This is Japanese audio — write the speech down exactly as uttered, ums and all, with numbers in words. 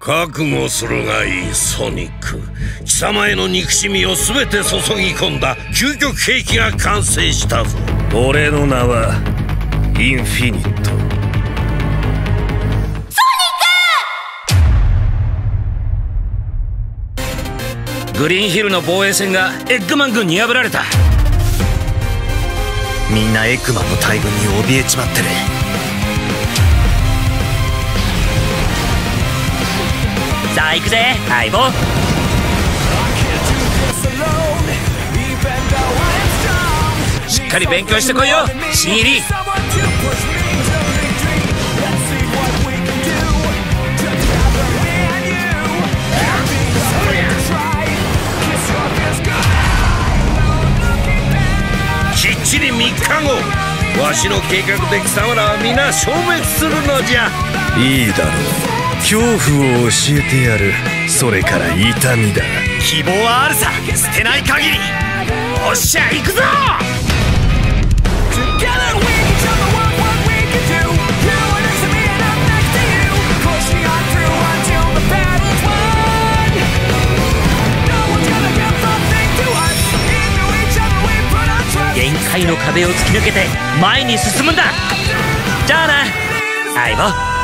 覚悟するがいいソニック。貴様への憎しみを全て注ぎ込んだ究極兵器が完成したぞ。 俺の名はインフィニット。ソニック！グリーンヒルの防衛線がエッグマン軍に破られた。みんなエッグマンの大軍に怯えちまってる。さあ行くぜ相棒。しっかり勉強してこいよ新入り。 きっちりみっかご、わしの計画で貴様らは皆消滅するのじゃ。 いいだろう。恐怖を教えてやる。それから痛みだ。希望はあるさ、捨てない限り。おっしゃ行くぞ。限界の壁を突き抜けて前に進むんだ。じゃあな相棒。